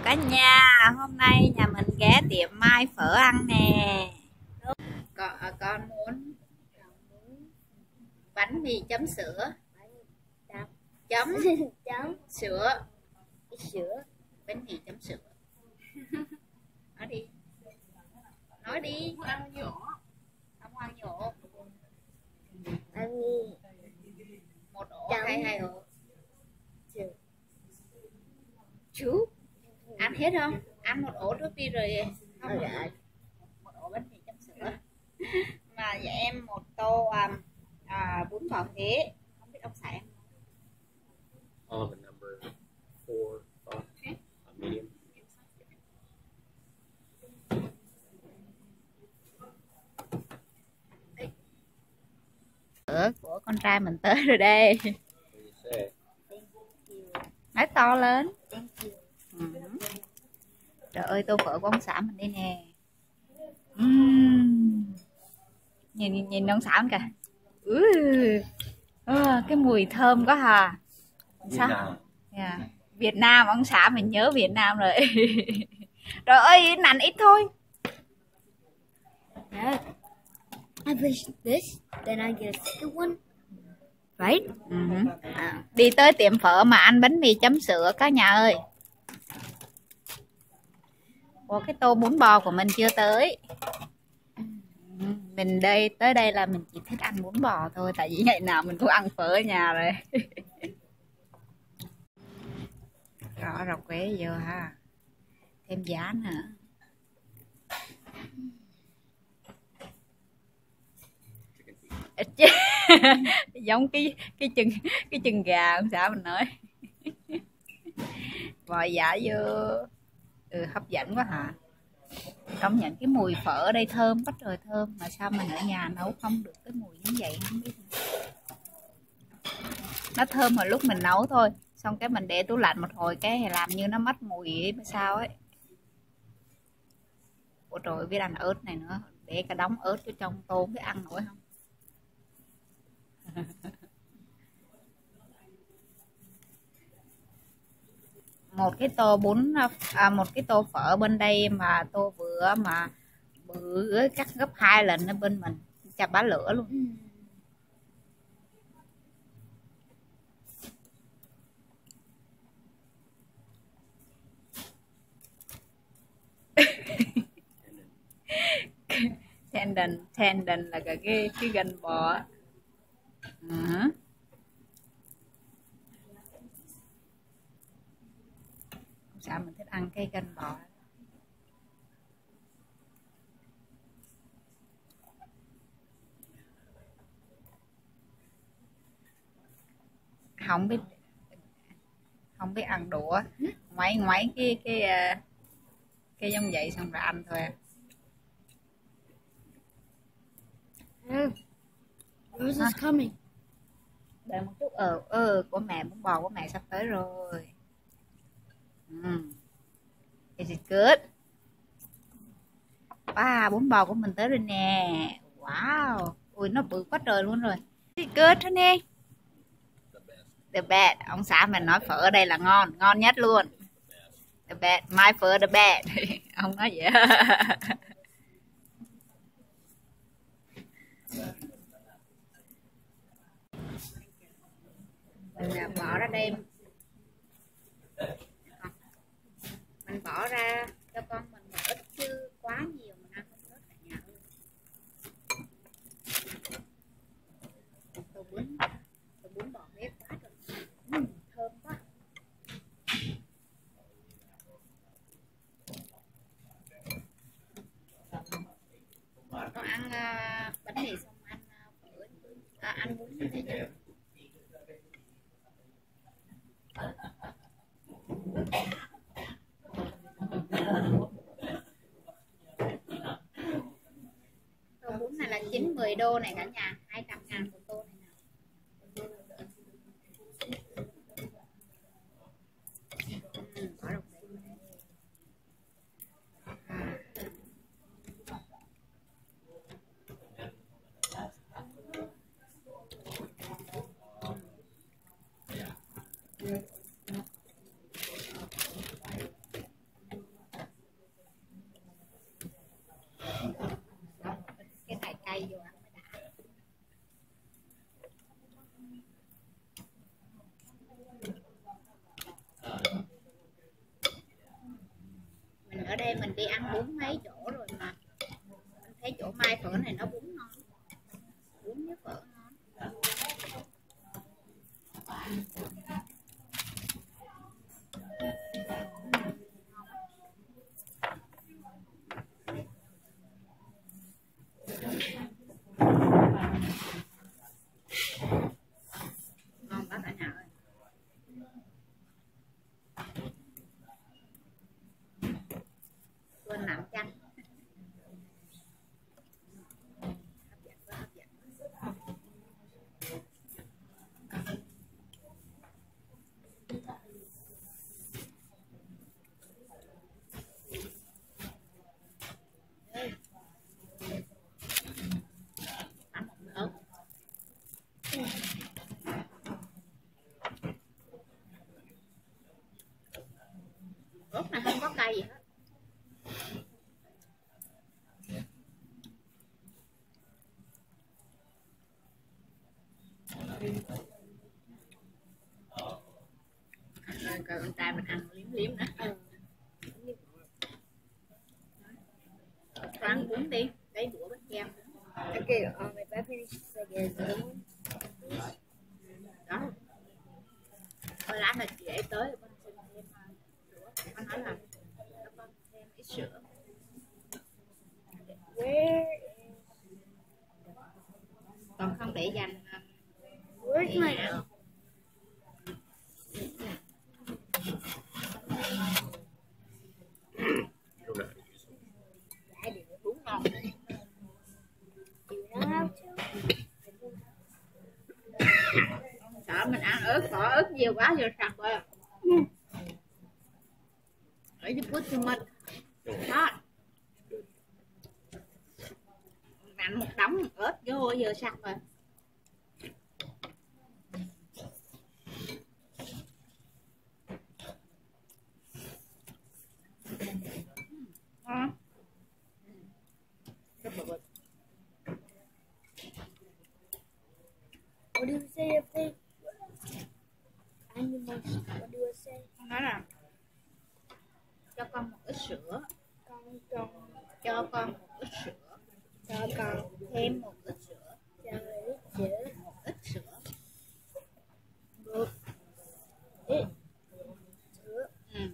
cả nhà, hôm nay nhà mình ghé tiệm Mai phở ăn nè. Con muốn bánh mì chấm sữa, chấm sữa, bánh mì chấm sữa. Nói đi, nói đi. Không ăn nhổ. Một ổ hay hai ổ? Chú ăn hết không? Ăn một ổ trước đi rồi không? Một ổ bánh mì chấm sữa. Mà dạ em một tô bún bò Huế. Không biết ông Sản. Number 4, 5, medium. Bữa của con trai mình tới rồi đây. Nói to lên. Trời ơi, tô phở của ông xã mình đây nè. Nhìn ông xã kìa. Cái mùi thơm quá hà. Sao? Yeah. Việt Nam, ông xã mình nhớ Việt Nam rồi. Trời ơi, nành ít thôi. I wish this, then I get a second one. Right? Đi tới tiệm phở mà ăn bánh mì chấm sữa cả nhà ơi. Ủa, cái tô bún bò của mình chưa tới. Mình tới đây là mình chỉ thích ăn bún bò thôi, tại vì ngày nào mình cũng ăn phở ở nhà rồi. Rõ rau quế vô ha, thêm giá nữa. Giống cái chân gà ông xã mình nói. Vò giả vô. Hấp dẫn quá hả. Công nhận cái mùi phở ở đây thơm quá trời thơm, mà sao mình ở nhà nấu không được cái mùi như vậy không biết. Nó thơm hồi lúc mình nấu thôi, xong cái mình để tủ lạnh một hồi cái làm như nó mất mùi sao ấy. Ôi trời, biết ăn ớt này nữa, để cả đống ớt cho trong tô biết ăn nổi không. Một cái tô bún, một cái tô phở bên đây mà tô vừa mà bự cắt gấp 2 lần ở bên mình, chà bá lửa luôn. Tendon là cái gân bò. Sao mình thích ăn cái gân bò. Không biết ăn đũa, ngoáy cái giống vậy xong rồi ăn thôi. Yours is coming. Đợi một chút. Của mẹ, bún bò của mẹ sắp tới rồi. Is it good? Wow, bún bò của mình tới rồi nè. Wow, ui nó bự quá trời luôn rồi. Is it good thế nè? The best. Ông xã mình nói phở ở đây là ngon nhất luôn. The best, my phở the best. Ông nói vậy. Mình bỏ ra đây, mình bỏ ra cho con mình một ít chứ quá nhiều mình ăn không hết cả nhà luôn. Tô bún bò Huế quá rồi, thơm quá. Con ăn bánh mì xong ăn phở, ăn bún như thế nào? Tô bún này là 9-10 đô này cả nhà, 200.000 một tô này nào. Bỏ rau quế vào đây. ở đây mình đi ăn bún mấy chỗ rồi mà mình thấy chỗ Mai phở này nó bún ngon, bún với phở ngon. Ngon quá cả nhà ơi. Quên làm chanh. Hấp dẫn quá, hấp dẫn. Tắm một ớt. Ớt này không có cay gì hết. Rồi con trai mình ăn liếm liếm nữa. Ăn bún đi, lấy đũa bánh kem. Okay, if I finish I get another one. Đó. Thôi lát là chị ấy tới con xin thêm đũa. Con nói là cho con thêm ít sữa. Where Còn không để dành where's my nào. You don't know how to use them. I do? Bún ngon. Do you know how to? Sợ mình ăn ớt, bỏ ớt nhiều quá giờ sặc rồi. Ở you put too much hot. Ăn một đống ớt vô giờ sặc rồi. Ngon. Rất là good. What do you say if they animals? What do I say? Con nói là cho con một ít sữa, Con cho con một ít sữa, cho con thêm một ít sữa, cho ít sữa. một ít sữa. Một ít sữa. Ừ.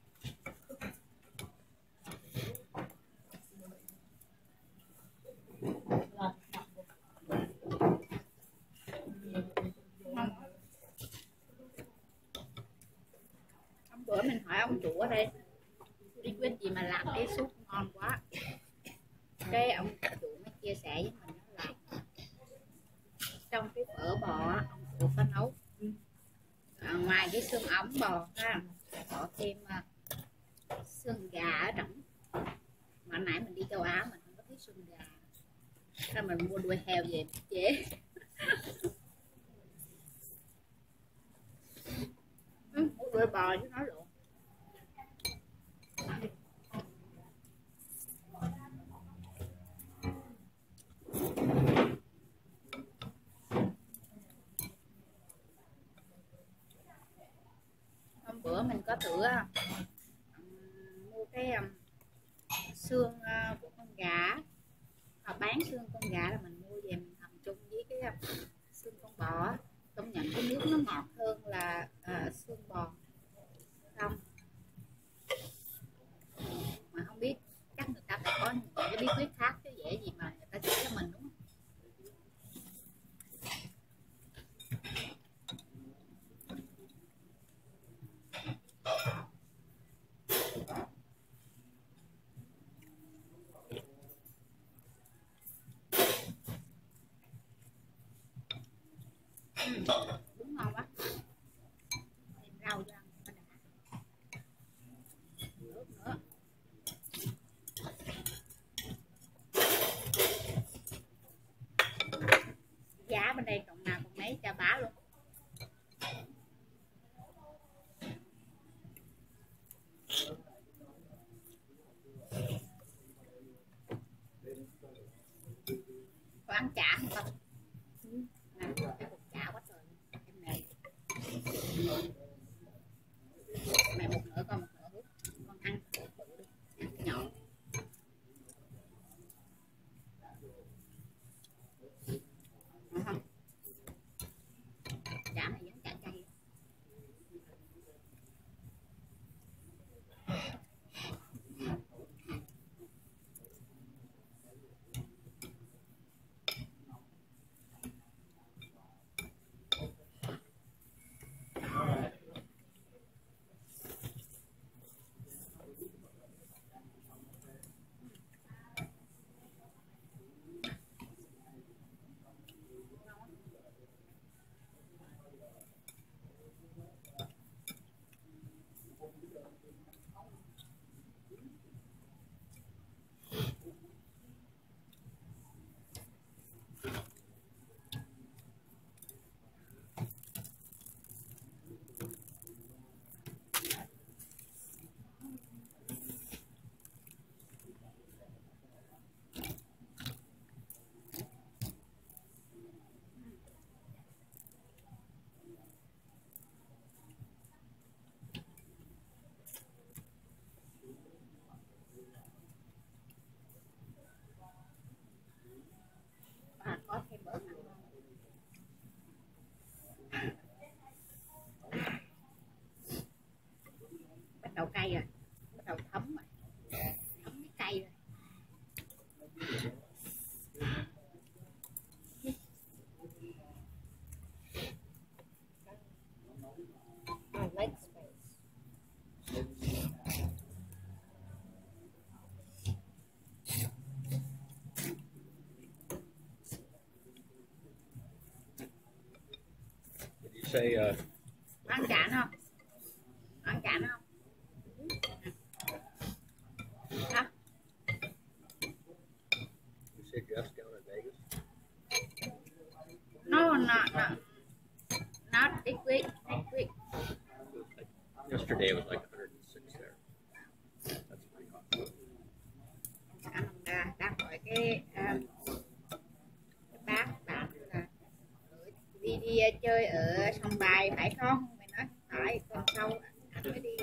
Hôm bữa mình hỏi ông chủ ở đây bí quyết gì mà làm cái súp ngon quá, cái ông chủ mới chia sẻ với mình đó là trong cái phở bò á, ông chủ có nấu ngoài cái xương ống bò ha, bỏ thêm xương gà ở trong. Mà nãy mình đi châu Á mình không có thấy xương gà, sao mình mua đuôi heo về chế. Mua đuôi bò chứ nói lộn. Hôm bữa mình có thử mua cái xương của con gà, họ bán xương con gà là mình mua về mình hầm chung với cái xương con bò, công nhận cái nước nó ngọt hơn là xương bò không. Mà không biết chắc người ta phải có những cái bí quyết khác chứ dễ gì mà người ta chỉ cho mình, đúng không? Đúng ngon quá. Thêm rau cho ăn cho đã. Nước nữa. Giá bên đây cộng nào cộng mấy cho bá luôn. Có ăn chả không con? Ăn cái cục chả quá trời. đầu thấm rồi, thấm cái cây rồi. Did you say Ăn chạn không? Ăn chạn không? Đó. you said Jeff's down in Vegas? No, not this week. Next week. Yesterday it was like 106 there. That's pretty hot. Anh đang hỏi cái bác bạn là đi chơi ở sông Bài phải không? Mày nói phải, tuần sau anh mới đi.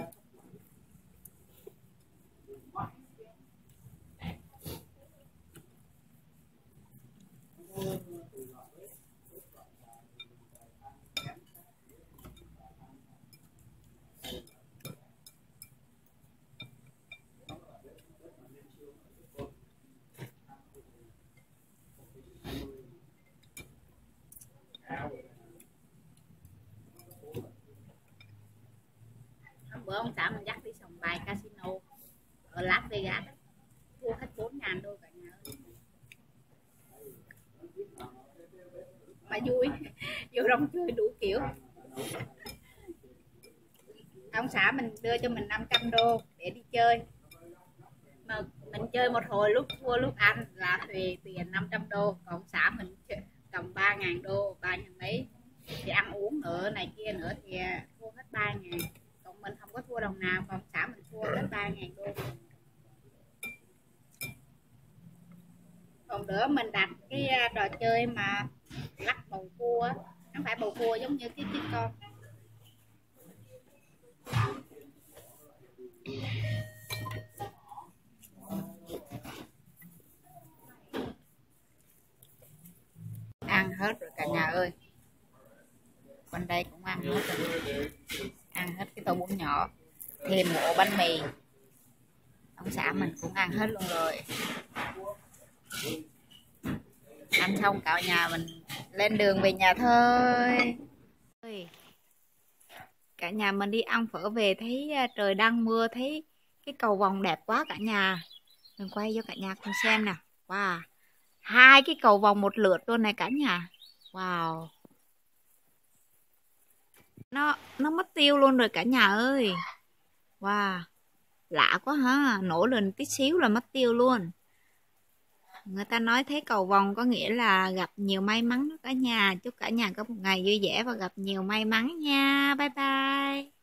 Hôm bữa ông xã mình dắt đi sòng bài casino ở Las Vegas, thua hết 4.000 đô cả nhà ơi. Mà vui, vô trong chơi đủ kiểu. Ông xã mình đưa cho mình 500 đô để đi chơi, mà mình chơi một hồi lúc thua lúc ăn là tiền 500 đô, còn ông xã mình cầm 3.000 đô, 3.000 mấy, thì ăn uống nữa này kia nữa thì thua hết 3.000. Còn mình không có thua đồng nào, còn xã mình thua hết 3.000 đô. Còn nữa mình đặt cái trò chơi mà lắc bầu cua á, không phải bầu cua giống như cái con. Ăn hết rồi cả nhà ơi, bên đây cũng ăn hết rồi, ăn hết cái tô bún nhỏ, thêm một ổ bánh mì. Ông xã mình cũng ăn hết luôn rồi. Ăn xong cả nhà mình lên đường về nhà thôi. Cả nhà mình đi ăn phở về thấy trời đang mưa, thấy cái cầu vồng đẹp quá cả nhà. Mình quay cho cả nhà cùng xem nè. Wow, 2 cái cầu vồng một lượt luôn này cả nhà. Wow, nó mất tiêu luôn rồi cả nhà ơi. Wow, lạ quá ha, nổi lên tí xíu là mất tiêu luôn. Người ta nói thấy cầu vồng có nghĩa là gặp nhiều may mắn đó cả nhà. Chúc cả nhà có một ngày vui vẻ và gặp nhiều may mắn nha. Bye bye.